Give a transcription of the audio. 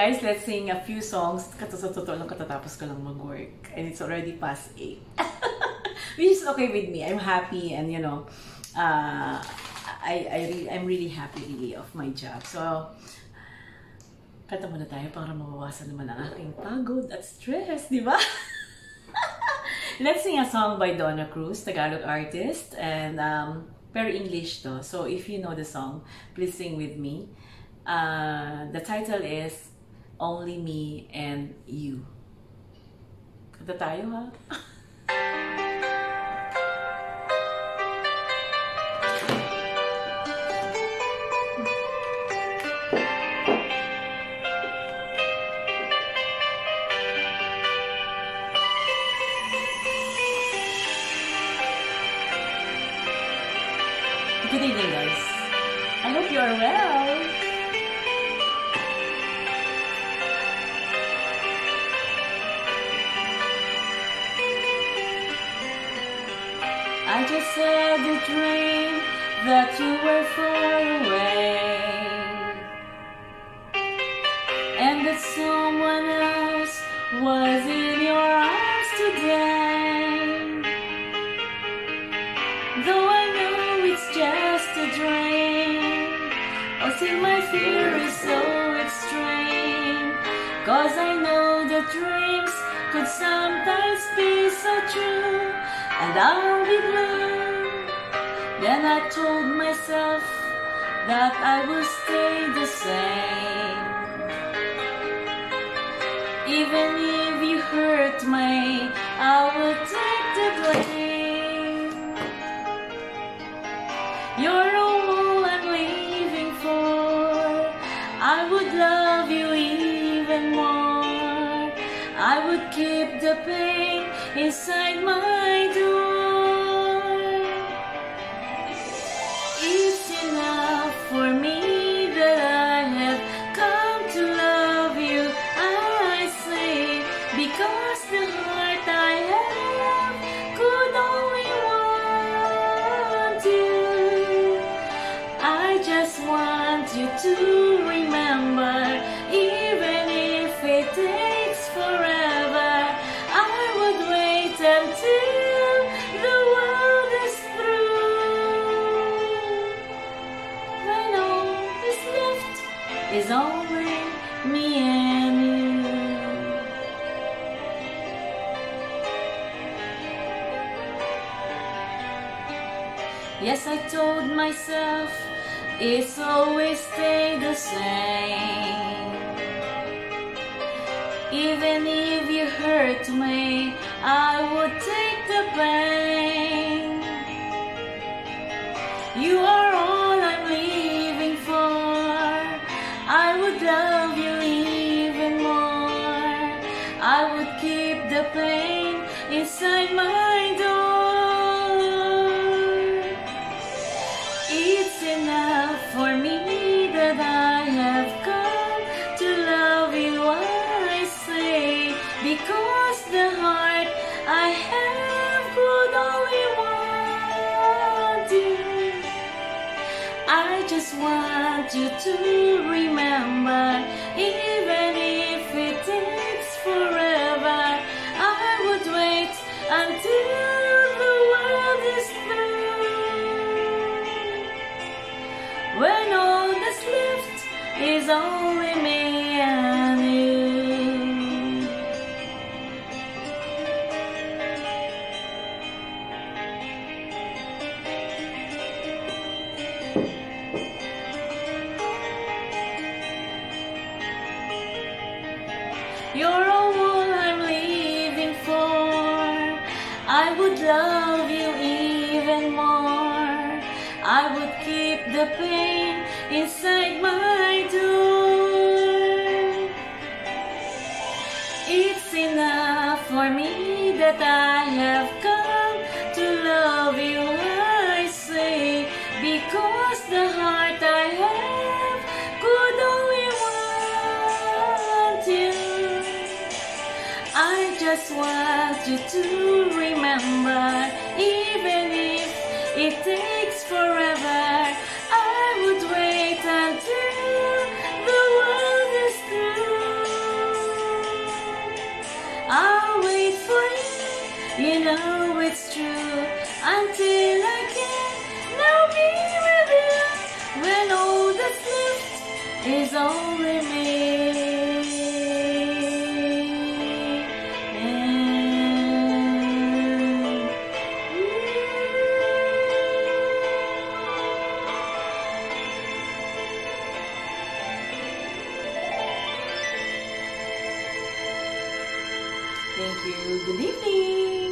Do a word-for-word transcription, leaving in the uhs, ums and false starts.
Guys, let's sing a few songs. Katotoo lang katatapos ko lang mag-work. And it's already past eight. Which is okay with me. I'm happy and you know, uh, I, I re I'm really happy really of my job. So, kanta muna tayo para mabawasan naman ang aking pagod at stress, di ba? Let's sing a song by Donna, Cruz, Tagalog artist. And um, very English though. So if you know the song, please sing with me. Uh, the title is Only Me and You. Kanta tayo ha? Good evening, guys. I hope you are well. I just had a dream that you were far away, and that someone else was in your arms today. Though I know it's just a dream, oh still my fear is so extreme, 'cause I know that dreams could sometimes be so true, and I'll be blue. Then I told myself that I will stay the same, even if you hurt me, I will take the blame. You're all I'm living for. I would love you even more. I would keep the pain inside my door. It's enough for me that I have come to love you, I say, because the heart I have could only want you. I just want you to remember, even if it takes forever, I would wait until the world is through. When all is left is only me and you. Yes, I told myself it's always stay the same, even if you hurt me, I would take the pain. You are all I'm living for. I would love you even more. I would keep the pain inside my door. It's enough for me that I have come to love you, I say, because the heart I have could only want you. I just want you to remember, even if it takes forever, I would wait until the world is through. When all that's left is only me and you. You're all I'm living for. I would love you even more. I would keep the pain inside my door. It's enough for me that I have come to love you, I say, because the heart I have could only want you. I just want you to remember, even if it takes forever, I would wait until the world is through. You know it's true until I can now be with you when all that's left is all remains. Thank you. Good evening.